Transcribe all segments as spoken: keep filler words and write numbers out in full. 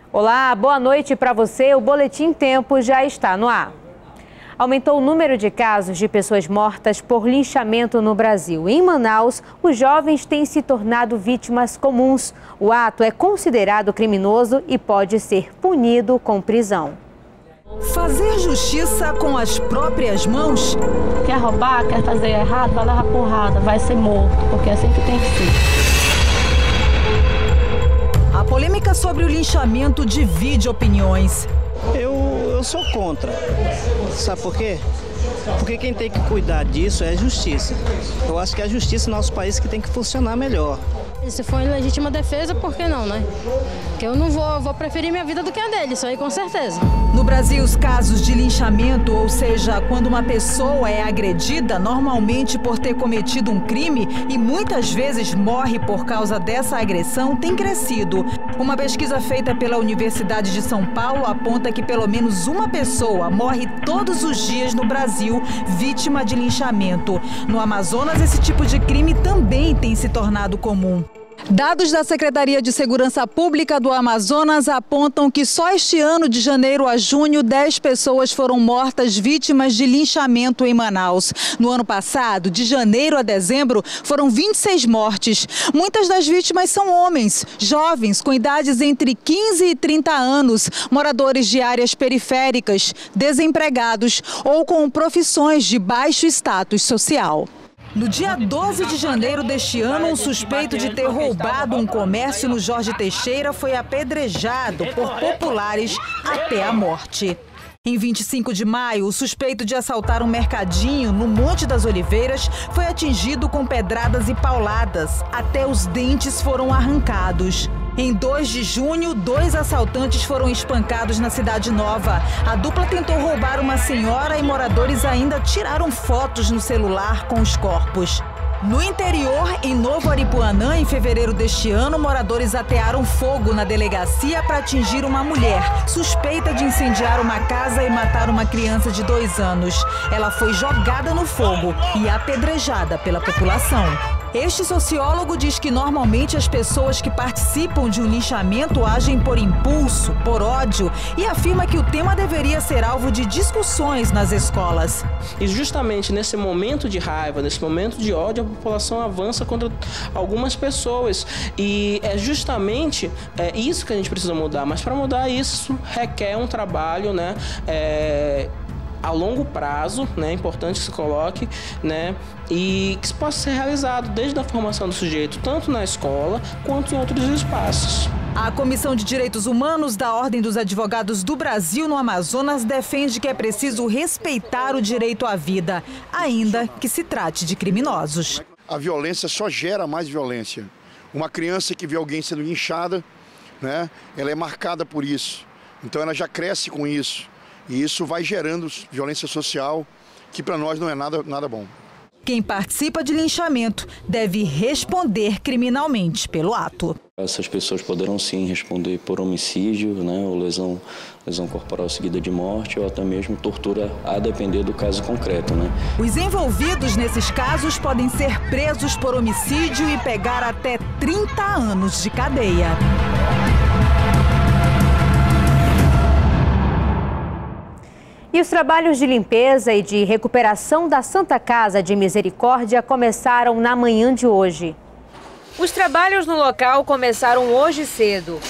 Olá, boa noite para você. O Boletim Tempo já está no ar. Aumentou o número de casos de pessoas mortas por linchamento no Brasil. Em Manaus, os jovens têm se tornado vítimas comuns. O ato é considerado criminoso e pode ser punido com prisão. Fazer justiça com as próprias mãos? Quer roubar, quer fazer errado, vai levar porrada, vai ser morto, porque é assim que tem que ser. A polêmica sobre o linchamento divide opiniões. Eu, eu sou contra. Sabe por quê? Porque quem tem que cuidar disso é a justiça. Eu acho que é a justiça no nosso país que tem que funcionar melhor. Se for em legítima defesa, por que não, né? Porque eu não vou, vou preferir minha vida do que a dele, isso aí com certeza. No Brasil, os casos de linchamento, ou seja, quando uma pessoa é agredida, normalmente por ter cometido um crime e muitas vezes morre por causa dessa agressão, tem crescido. Uma pesquisa feita pela Universidade de São Paulo aponta que pelo menos uma pessoa morre todos os dias no Brasil vítima de linchamento. No Amazonas, esse tipo de crime também tem se tornado comum. Dados da Secretaria de Segurança Pública do Amazonas apontam que só este ano, de janeiro a junho, dez pessoas foram mortas vítimas de linchamento em Manaus. No ano passado, de janeiro a dezembro, foram vinte e seis mortes. Muitas das vítimas são homens, jovens, com idades entre quinze e trinta anos, moradores de áreas periféricas, desempregados ou com profissões de baixo status social. No dia doze de janeiro deste ano, um suspeito de ter roubado um comércio no Jorge Teixeira foi apedrejado por populares até a morte. Em vinte e cinco de maio, o suspeito de assaltar um mercadinho no Monte das Oliveiras foi atingido com pedradas e pauladas. Até os dentes foram arrancados. Em dois de junho, dois assaltantes foram espancados na Cidade Nova. A dupla tentou roubar uma senhora e moradores ainda tiraram fotos no celular com os corpos. No interior, em Novo Aripuanã, em fevereiro deste ano, moradores atearam fogo na delegacia para atingir uma mulher suspeita de incendiar uma casa e matar uma criança de dois anos. Ela foi jogada no fogo e apedrejada pela população. Este sociólogo diz que normalmente as pessoas que participam de um linchamento agem por impulso, por ódio, e afirma que o tema deveria ser alvo de discussões nas escolas. E justamente nesse momento de raiva, nesse momento de ódio, a população avança contra algumas pessoas. E é justamente é, isso que a gente precisa mudar. Mas para mudar isso requer um trabalho, né? É, a longo prazo, né, é importante que se coloque, né, e que isso possa ser realizado desde a formação do sujeito, tanto na escola quanto em outros espaços. A Comissão de Direitos Humanos da Ordem dos Advogados do Brasil no Amazonas defende que é preciso respeitar o direito à vida, ainda que se trate de criminosos. A violência só gera mais violência. Uma criança que vê alguém sendo linchada, né, ela é marcada por isso, então ela já cresce com isso. E isso vai gerando violência social, que para nós não é nada, nada bom. Quem participa de linchamento deve responder criminalmente pelo ato. Essas pessoas poderão sim responder por homicídio, né, ou lesão, lesão corporal seguida de morte, ou até mesmo tortura, a depender do caso concreto, né? Os envolvidos nesses casos podem ser presos por homicídio e pegar até trinta anos de cadeia. E os trabalhos de limpeza e de recuperação da Santa Casa de Misericórdia começaram na manhã de hoje. Os trabalhos no local começaram hoje cedo.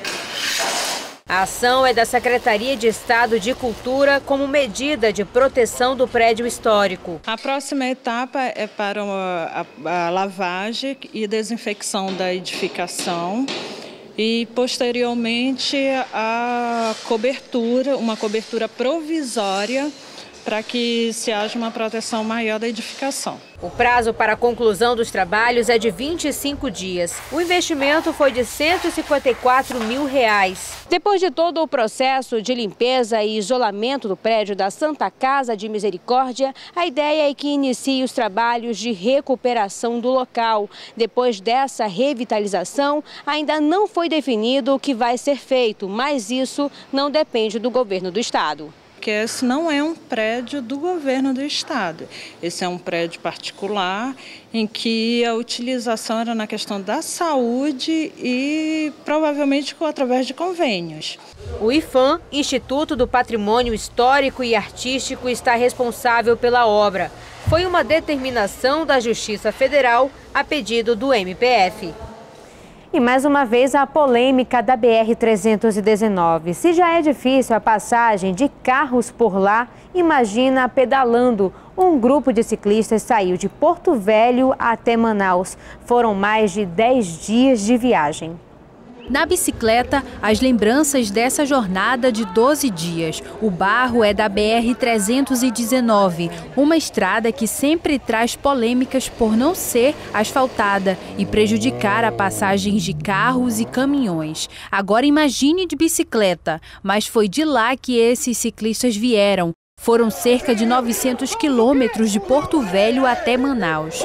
A ação é da Secretaria de Estado de Cultura como medida de proteção do prédio histórico. A próxima etapa é para a, a, a lavagem e desinfecção da edificação. E, posteriormente, a cobertura, uma cobertura provisória para que se haja uma proteção maior da edificação. O prazo para a conclusão dos trabalhos é de vinte e cinco dias. O investimento foi de cento e cinquenta e quatro mil reais. Depois de todo o processo de limpeza e isolamento do prédio da Santa Casa de Misericórdia, a ideia é que inicie os trabalhos de recuperação do local. Depois dessa revitalização, ainda não foi definido o que vai ser feito, mas isso não depende do governo do estado. Porque esse não é um prédio do governo do estado. Esse é um prédio particular em que a utilização era na questão da saúde e provavelmente através de convênios. O IPHAN, Instituto do Patrimônio Histórico e Artístico, está responsável pela obra. Foi uma determinação da Justiça Federal a pedido do M P F. E mais uma vez a polêmica da B R trezentos e dezenove. Se já é difícil a passagem de carros por lá, imagina pedalando. Um grupo de ciclistas saiu de Porto Velho até Manaus. Foram mais de dez dias de viagem. Na bicicleta, as lembranças dessa jornada de doze dias. O barro é da B R trezentos e dezenove, uma estrada que sempre traz polêmicas por não ser asfaltada e prejudicar a passagem de carros e caminhões. Agora imagine de bicicleta, mas foi de lá que esses ciclistas vieram. Foram cerca de novecentos quilômetros de Porto Velho até Manaus.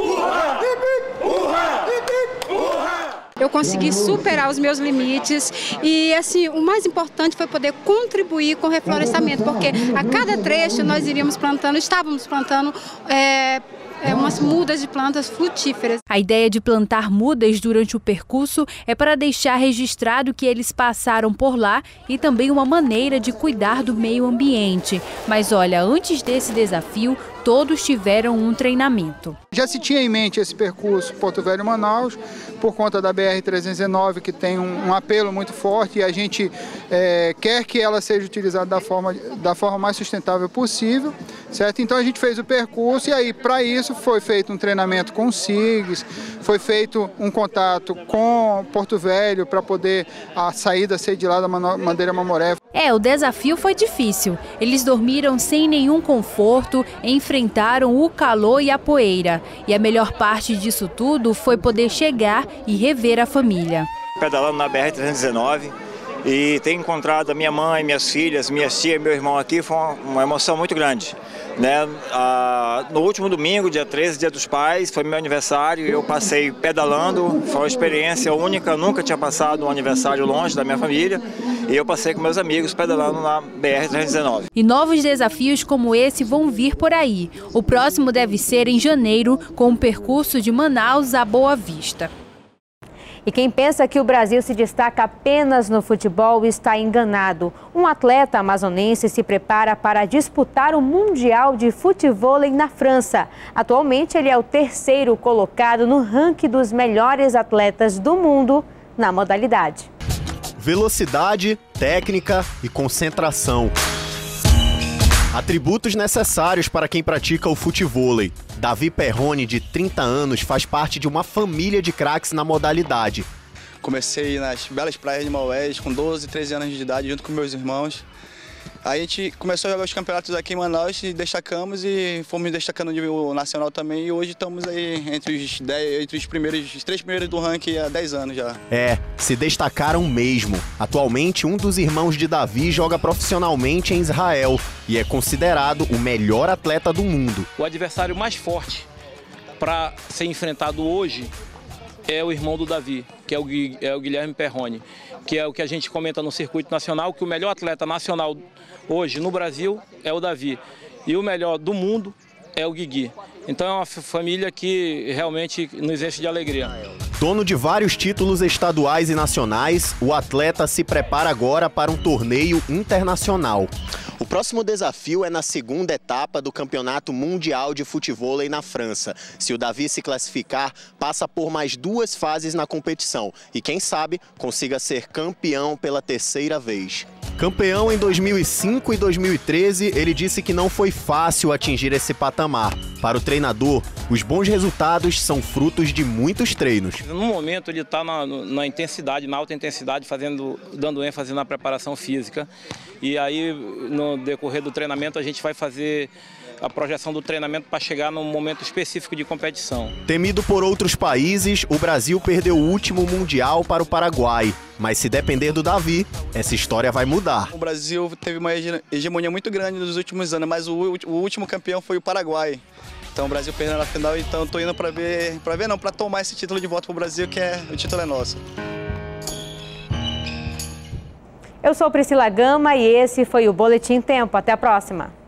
Eu consegui superar os meus limites e, assim, o mais importante foi poder contribuir com o reflorestamento, porque a cada trecho nós iríamos plantando, estávamos plantando é, é, umas mudas de plantas frutíferas. A ideia de plantar mudas durante o percurso é para deixar registrado que eles passaram por lá e também uma maneira de cuidar do meio ambiente. Mas olha, antes desse desafio, todos tiveram um treinamento. Já se tinha em mente esse percurso Porto Velho-Manaus, por conta da B R trezentos e dezenove, que tem um, um apelo muito forte e a gente é, quer que ela seja utilizada da forma, da forma mais sustentável possível, certo? Então a gente fez o percurso e aí para isso foi feito um treinamento com o SIGS, foi feito um contato com Porto Velho para poder a saída ser de lá da Mandeira Mamoré. É, o desafio foi difícil. Eles dormiram sem nenhum conforto, enfrentaram o calor e a poeira. E a melhor parte disso tudo foi poder chegar e rever a família. Pedalando na B R trezentos e dezenove e ter encontrado a minha mãe, minhas filhas, minha tia e meu irmão aqui foi uma, uma emoção muito grande. Né? Ah, no último domingo, dia treze, dia dos pais, foi meu aniversário e eu passei pedalando, foi uma experiência única, nunca tinha passado um aniversário longe da minha família e eu passei com meus amigos pedalando na B R trezentos e dezenove. E novos desafios como esse vão vir por aí. O próximo deve ser em janeiro, com o percurso de Manaus a Boa Vista. E quem pensa que o Brasil se destaca apenas no futebol está enganado. Um atleta amazonense se prepara para disputar o Mundial de Futevôlei na França. Atualmente, ele é o terceiro colocado no ranking dos melhores atletas do mundo na modalidade. Velocidade, técnica e concentração. Atributos necessários para quem pratica o futevôlei. Davi Perrone, de trinta anos, faz parte de uma família de craques na modalidade. Comecei nas belas praias de Maués, com doze, treze anos de idade, junto com meus irmãos. Aí a gente começou a jogar os campeonatos aqui em Manaus e destacamos e fomos destacando no nível nacional também. E hoje estamos aí entre os, dez, entre os, primeiros, os três primeiros do ranking há dez anos já. É, se destacaram mesmo. Atualmente, um dos irmãos de Davi joga profissionalmente em Israel e é considerado o melhor atleta do mundo. O adversário mais forte para ser enfrentado hoje é o irmão do Davi, que é o, é o Guilherme Perrone, que é o que a gente comenta no circuito nacional, que o melhor atleta nacional hoje no Brasil é o Davi e o melhor do mundo é o Guigui. Então é uma família que realmente nos enche de alegria. Dono de vários títulos estaduais e nacionais, o atleta se prepara agora para um torneio internacional. O próximo desafio é na segunda etapa do Campeonato Mundial de Futevôlei na França. Se o Davi se classificar, passa por mais duas fases na competição e, quem sabe, consiga ser campeão pela terceira vez. Campeão em dois mil e cinco e dois mil e treze, ele disse que não foi fácil atingir esse patamar. Para o treinador, os bons resultados são frutos de muitos treinos. No momento ele está na, na intensidade, na alta intensidade, fazendo, dando ênfase na preparação física. E aí, no decorrer do treinamento, a gente vai fazer a projeção do treinamento para chegar num momento específico de competição. Temido por outros países, o Brasil perdeu o último Mundial para o Paraguai. Mas se depender do Davi, essa história vai mudar. O Brasil teve uma hegemonia muito grande nos últimos anos, mas o, o último campeão foi o Paraguai. Então o Brasil perdeu na final, então estou indo para ver, para ver não, para tomar esse título de volta para o Brasil, que é, o título é nosso. Eu sou Priscila Gama e esse foi o Boletim Tempo. Até a próxima.